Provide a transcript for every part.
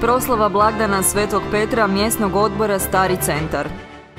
proslava blagdana Svetog Petra mjesnog odbora Stari centar.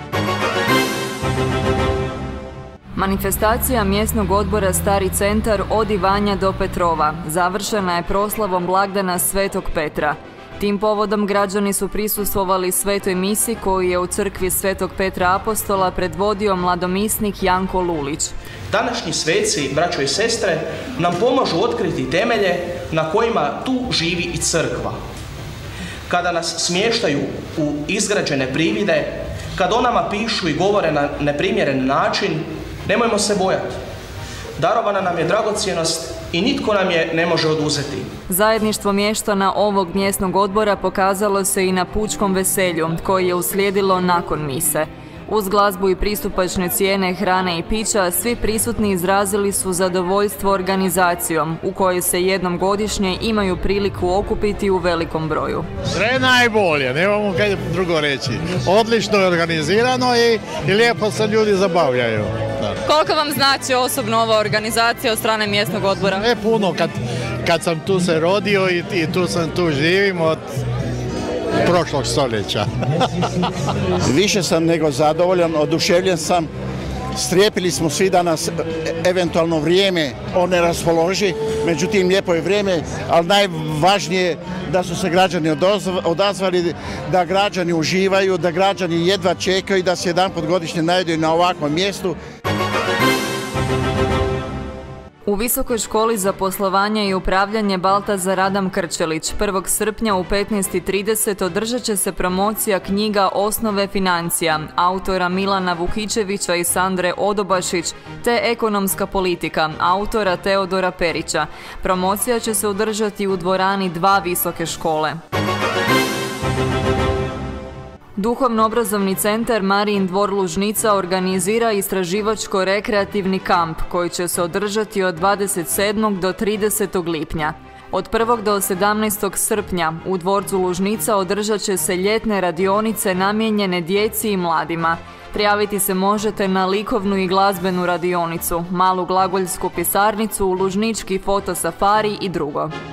Manifestacija mjesnog odbora Stari centar od Ivanja do Petrova završena je proslavom blagdana Svetog Petra. Tim povodom građani su prisustvovali svetoj misi koju je u crkvi Svetog Petra Apostola predvodio mladomisnik Janko Lulić. Današnji sveci, braćo i sestre, nam pomažu otkriti temelje na kojima tu živi i crkva. Kada nas smještaju u izgrađene privide, kad o nama pišu i govore na neprimjeren način, nemojmo se bojati. Darovana nam je dragocjenost i nitko nam je ne može oduzeti. Zajedništvo mještana ovog mjesnog odbora pokazalo se i na pučkom veselju, koje je uslijedilo nakon mise. Uz glazbu i pristupačne cijene hrane i pića, svi prisutni izrazili su zadovoljstvo organizacijom, u kojoj se jednom godišnje imaju priliku okupiti u velikom broju. Sve najbolje, nemamo kaj drugo reći. Odlično je organizirano i lijepo se ljudi zabavljaju. Da. Koliko vam znači osobno ova organizacija od strane mjesnog odbora? Puno, kad sam tu se rodio i tu živim od prošlog stoljeća. Više sam nego zadovoljan, oduševljen sam. Strijepili smo svi da nas eventualno vrijeme ne raspoloži, međutim lijepo je vrijeme, ali najvažnije da su se građani odazvali, da građani uživaju, da građani jedva čekaju da se jedanput godišnje najdu na ovakvom mjestu. U Visokoj školi za poslovanje i upravljanje Baltazar Adam Krčelić 1. srpnja u 15:30 održat će se promocija knjiga Osnove financija autora Milana Vukičevića i Sandre Odobašić te Ekonomska politika autora Teodora Perića. Promocija će se održati u dvorani 2 visoke škole. Duhovno-obrazovni centar Marijin dvor Lužnica organizira istraživačko-rekreativni kamp koji će se održati od 27. do 30. lipnja. Od 1. do 17. srpnja u dvorcu Lužnica održat će se ljetne radionice namijenjene djeci i mladima. Prijaviti se možete na likovnu i glazbenu radionicu, malu glagoljsku pisarnicu, lužnički fotosafari i drugo.